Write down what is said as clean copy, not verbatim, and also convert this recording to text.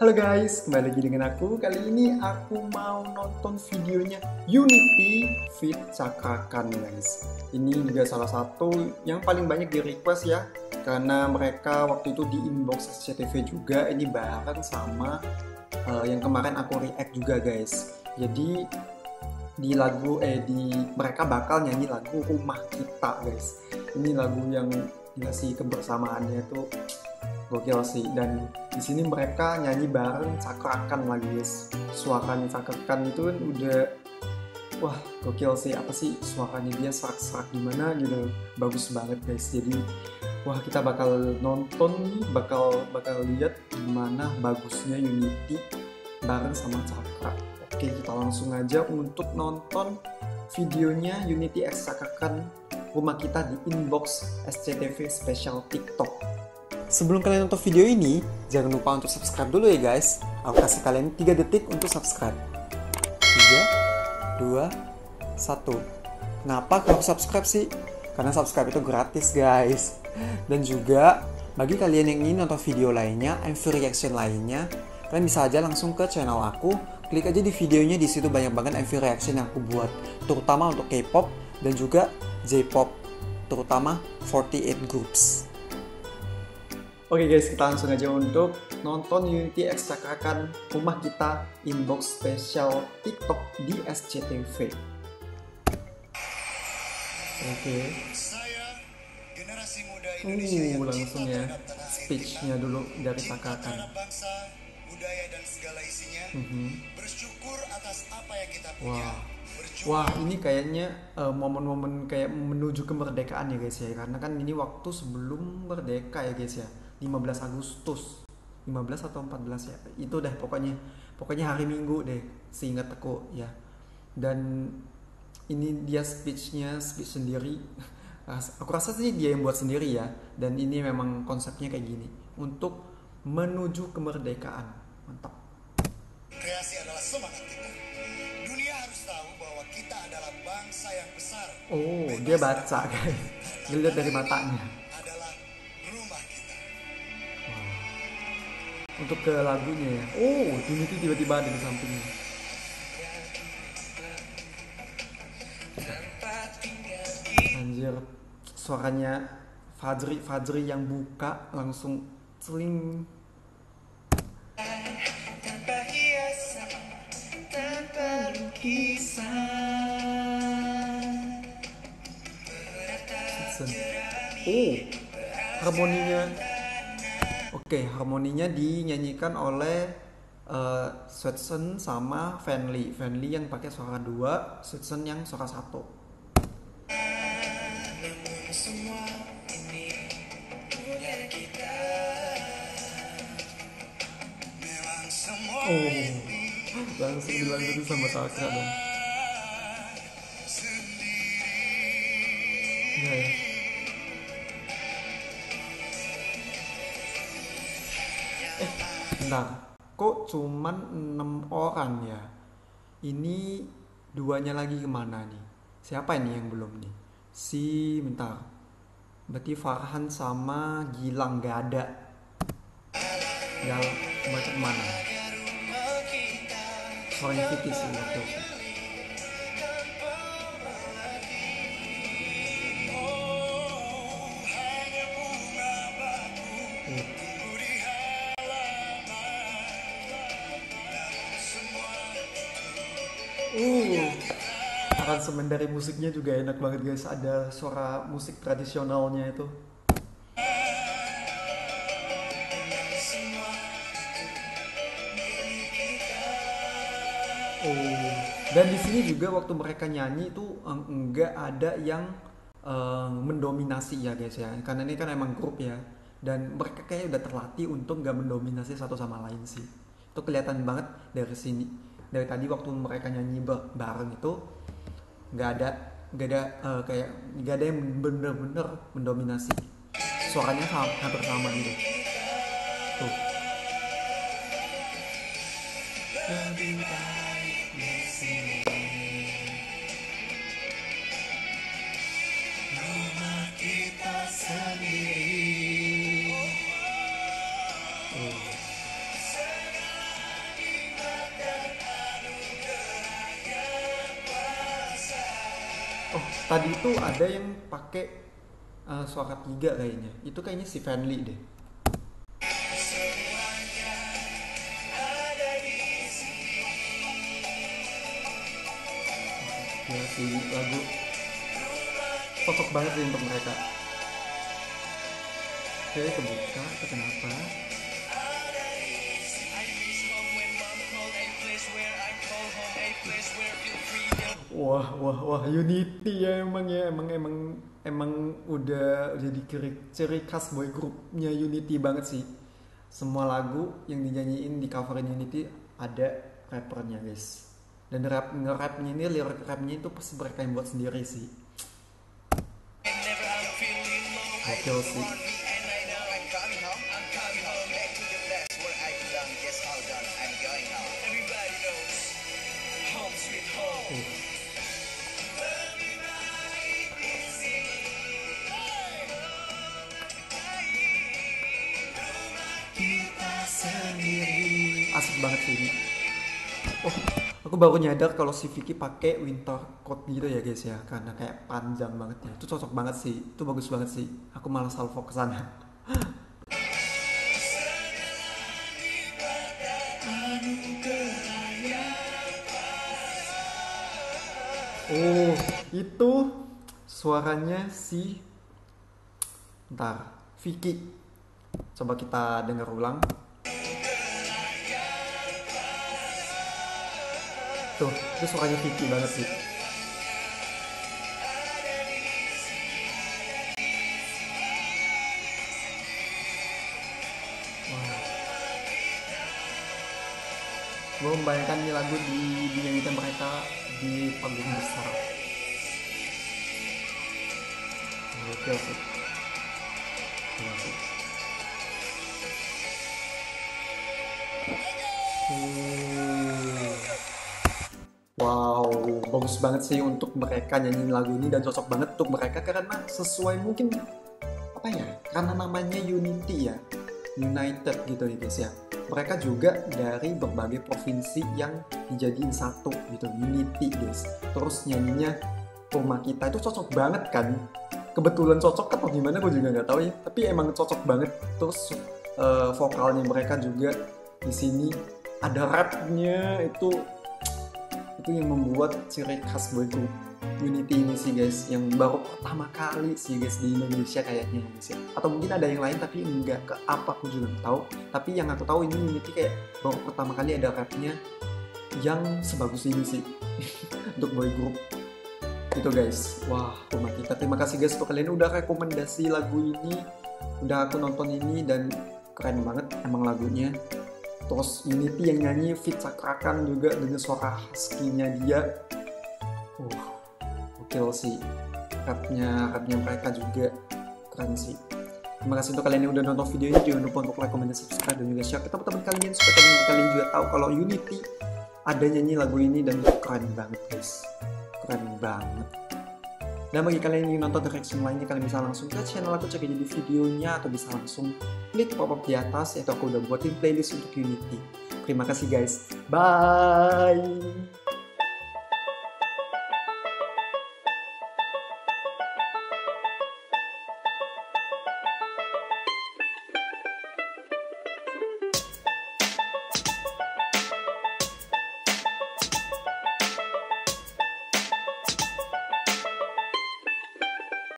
Halo guys, kembali lagi dengan aku. Kali ini aku mau nonton videonya Unity feat Cakrakan guys. Ini juga salah satu yang paling banyak di request ya, karena mereka waktu itu di inbox SCTV juga. Ini bareng sama yang kemarin aku react juga guys. Jadi di mereka bakal nyanyi lagu Rumah Kita guys. Ini lagu yang ngasih kebersamaannya tuh gokil sih, dan di sini mereka nyanyi bareng Cakrakan lagi guys. Suaranya Cakrakan itu kan udah wah gokil sih, apa sih suaranya dia serak-serak gimana gitu, bagus banget guys. Jadi wah kita bakal nonton nih, bakal lihat gimana bagusnya Unity bareng sama Cakra. Oke, kita langsung aja untuk nonton videonya Unity X Cakrakan Rumah Kita di inbox SCTV Special TikTok. Sebelum kalian nonton video ini, jangan lupa untuk subscribe dulu ya guys. Aku kasih kalian 3 detik untuk subscribe. 3, 2, 1. Kenapa aku subscribe sih? Karena subscribe itu gratis guys. Dan juga, bagi kalian yang ingin nonton video lainnya, MV reaction lainnya, kalian bisa aja langsung ke channel aku. Klik aja di videonya, di situ banyak banget MV reaction yang aku buat. Terutama untuk K-pop dan juga J-pop. Terutama 48 Groups. Oke guys, kita langsung aja untuk nonton Unity X Cakrakan Rumah Kita inbox spesial TikTok di SCTV. Oke. Saya generasi muda Indonesia Langsung ya speech-nya dulu dari Cakrakan. Bangsa, budaya dan segala isinya. Bersyukur atas apa yang kita punya. Wah, ini kayaknya momen-momen kayak menuju kemerdekaan ya guys ya. Karena kan ini waktu sebelum merdeka ya guys ya. 15 Agustus 15 atau 14 ya, itu dah pokoknya hari Minggu deh seingat aku ya. Dan ini dia speech sendiri. Aku rasa sih dia yang buat sendiri ya, dan ini memang konsepnya kayak gini untuk menuju kemerdekaan. Mantap. Kreasi adalah semangat kita. Dunia harus tahu bahwa kita adalah bangsa yang besar. Oh, dia baca guys, dilihat dari matanya. Untuk ke lagunya ya. Oh, ini tuh tiba-tiba ada di sampingnya. Anjir, suaranya Fajri yang buka langsung seling. Tanpa hiasan, tanpa lukisan. Oh, harmoninya. Oke, harmoninya dinyanyikan oleh Sweetsen sama Fanly yang pakai suara 2, Sweetsen yang suara 1. Oh, langsung dilanjutin sama Cakra dong. Ya. Bentar, kok cuman 6 orang ya? Ini duanya lagi kemana nih? Siapa ini yang belum nih? Bentar. Berarti Farhan sama Gilang gak ada. Mereka kemana? Suaranya Vicky sih waktu itu. Aransemen dari musiknya juga enak banget guys. Ada suara musik tradisionalnya itu. Oh, dan di sini juga waktu mereka nyanyi itu enggak ada yang mendominasi ya guys ya. Karena ini kan emang grup ya. Dan mereka kayak udah terlatih untuk nggak mendominasi satu sama lain sih. Itu kelihatan banget dari sini. Dari tadi waktu mereka nyanyi bareng itu nggak ada yang bener-bener mendominasi. Suaranya hampir sama gitu. Tuh. Rumah kita sendiri. Oh, tadi itu ada yang pakai suara 3 kayaknya. Itu kayaknya si Fanly deh. Ya si lagu cocok banget sih untuk mereka. Oke, kebuka atau kenapa? Wah, wah, wah, Unity ya emang ya, emang udah jadi ciri khas boy groupnya Unity banget sih. Semua lagu yang dinyanyiin di coverin Unity ada rappernya guys. Dan nge-rapnya ini, lirik rapnya itu pasti mereka yang buat sendiri sih. Gokil sih. Asik banget sih ini. Oh, aku baru nyadar kalau si Vicky pakai winter coat gitu ya guys ya, karena kayak panjang banget ya. Itu cocok banget sih, itu bagus banget sih. Aku malah salvo ke sana. Oh, itu suaranya si, ntar, Vicky. Coba kita dengar ulang. Tuh, itu suaranya Vicky banget sih. Gue membayangkan nih lagu dinyanyikan mereka di panggung besar. Gokil sih. Gila sih. Wow, bagus banget sih untuk mereka nyanyiin lagu ini dan cocok banget untuk mereka karena sesuai mungkin apa ya? Karena namanya Unity ya, United gitu ya guys ya. Mereka juga dari berbagai provinsi yang dijadiin satu gitu, Unity guys. Terus nyanyinya Rumah Kita itu cocok banget kan? Kebetulan cocok kan atau gimana gue juga nggak tahu ya. Tapi emang cocok banget. Terus vokalnya mereka juga di sini ada rapnya itu yang membuat ciri khas boy group Unity ini sih guys, yang baru pertama kali sih guys di Indonesia kayaknya guys ya. Atau mungkin ada yang lain tapi enggak ke apa aku juga nggak tahu. Tapi yang aku tahu ini Unity kayak baru pertama kali ada rapnya yang sebagus ini sih untuk boy group itu guys. Wah, Rumah Kita. Terima kasih guys untuk kalian udah rekomendasi lagu ini, udah aku nonton ini dan keren banget emang lagunya. Terus Unity yang nyanyi Fit Cakrakan juga dengan suara husky-nya dia. Gokil sih. Rapnya mereka juga keren sih. Terima kasih untuk kalian yang udah nonton video ini. Jangan lupa untuk like, comment, dan subscribe, dan juga share ke teman-teman kalian supaya kalian juga tahu kalau Unity ada nyanyi lagu ini dan keren banget guys. Keren banget. Dan bagi kalian yang ingin nonton reaction lainnya, kalian bisa langsung ke channel aku, cek aja di videonya, atau bisa langsung klik pop-up di atas, yaitu aku udah buatin playlist untuk Unity. Terima kasih guys. Bye!